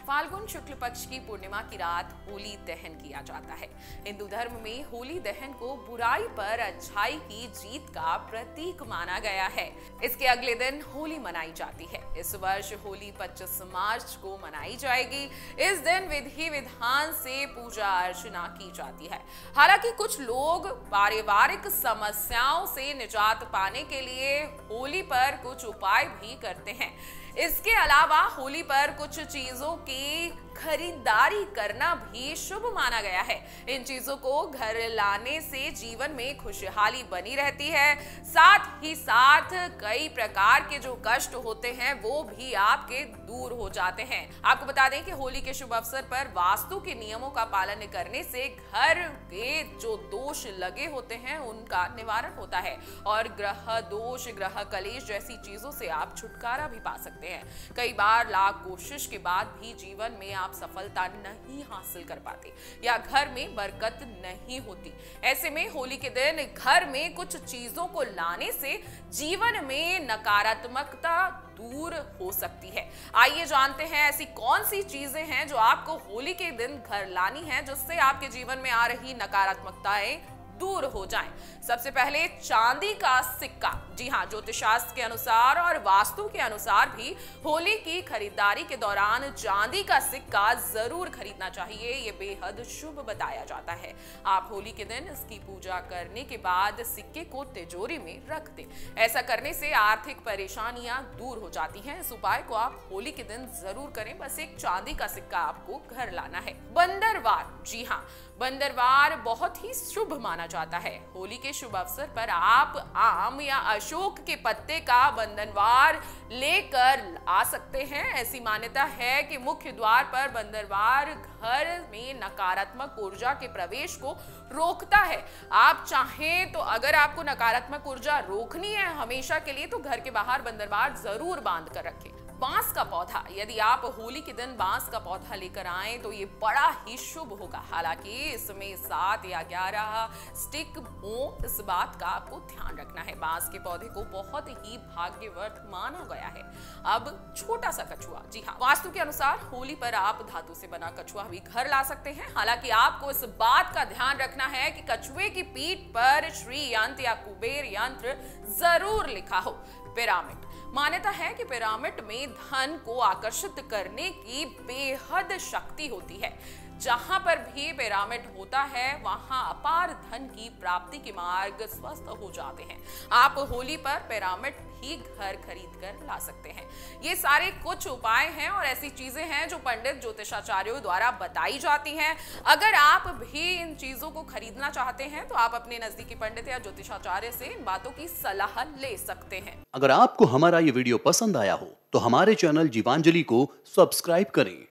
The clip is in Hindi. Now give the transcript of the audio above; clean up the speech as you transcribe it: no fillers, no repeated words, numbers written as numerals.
फाल्गुन शुक्ल पक्ष की पूर्णिमा की रात होली दहन किया जाता है। हिंदू धर्म में होली दहन को बुराई पर अच्छाई की जीत का प्रतीक माना गया है। इसके अगले दिन होली मनाई जाती है। इस वर्ष होली 25 मार्च को मनाई जाएगी। इस दिन विधि विधान से पूजा अर्चना की जाती है। हालांकि कुछ लोग पारिवारिक समस्याओं से निजात पाने के लिए होली पर कुछ उपाय भी करते हैं। इसके अलावा होली पर कुछ चीजों की खरीदारी करना भी शुभ माना गया है। इन चीजों को घर लाने से जीवन में खुशहाली बनी रहती है। साथ ही साथ कई प्रकार के जो कष्ट होते हैं वो भी आपके दूर हो जाते हैं। आपको बता दें कि होली के शुभ अवसर पर वास्तु के नियमों का पालन करने से घर के जो दोष लगे होते हैं उनका निवारण होता है और ग्रह दोष, ग्रह कलेश जैसी चीजों से आप छुटकारा भी पा सकते हैं। कई बार लाख कोशिश के बाद भी जीवन में आप सफलता नहीं हासिल कर पाते या घर में बरकत नहीं होती। ऐसे में होली के दिन घर में कुछ चीजों को लाने से जीवन में नकारात्मकता दूर हो सकती है। आइए जानते हैं ऐसी कौन सी चीजें हैं जो आपको होली के दिन घर लानी है जिससे आपके जीवन में आ रही नकारात्मकताएं दूर हो जाएं। सबसे पहले चांदी का सिक्का। जी हाँ, ज्योतिष शास्त्र के अनुसार और वास्तु के अनुसार भी होली की खरीदारी के दौरान चांदी का सिक्का जरूर खरीदना चाहिए। ये बेहद शुभ बताया जाता है। आप होली के दिन इसकी पूजा करने के बाद सिक्के को तिजोरी में रख दें। ऐसा करने से आर्थिक परेशानियां दूर हो जाती हैं। इस उपाय को आप होली के दिन जरूर करें। बस एक चांदी का सिक्का आपको घर लाना है। बंदरवार। जी हाँ, बंदरवार बहुत ही शुभ माना जाता है। होली के शुभ अवसर पर आप आम या अशोक के पत्ते का बंदरवार लेकर आ सकते हैं। ऐसी मान्यता है कि मुख्य द्वार पर बंदरवार घर में नकारात्मक ऊर्जा के प्रवेश को रोकता है। आप चाहें तो अगर आपको नकारात्मक ऊर्जा रोकनी है हमेशा के लिए तो घर के बाहर बंदरवार जरूर बांध कर रखें। बांस का पौधा। यदि आप होली के दिन बांस का पौधा लेकर आए तो ये बड़ा ही शुभ होगा। हालांकि इसमें 7 या 11 स्टिक हो, इस बात का आपको ध्यान रखना है। बांस के पौधे को बहुत ही भाग्यवर्त माना गया है। अब छोटा सा कछुआ। जी हाँ, वास्तु के अनुसार होली पर आप धातु से बना कछुआ भी घर ला सकते हैं। हालांकि आपको इस बात का ध्यान रखना है कि कछुए की पीठ पर श्री यंत्र या कुबेर यंत्र जरूर लिखा हो। पिरामिड। मान्यता है कि पिरामिड में धन को आकर्षित करने की बेहद शक्ति होती है। जहां पर भी पिरामिड होता है वहां अपार धन की प्राप्ति के मार्ग स्वस्थ हो जाते हैं। आप होली पर पिरामिड भी घर खरीद कर ला सकते हैं। ये सारे कुछ उपाय हैं और ऐसी चीजें हैं जो पंडित ज्योतिषाचार्यों द्वारा बताई जाती हैं। अगर आप भी इन चीजों को खरीदना चाहते हैं तो आप अपने नजदीकी पंडित या ज्योतिषाचार्य से इन बातों की सलाह ले सकते हैं। अगर आपको हमारा ये वीडियो पसंद आया हो तो हमारे चैनल जीवांजलि को सब्सक्राइब करें।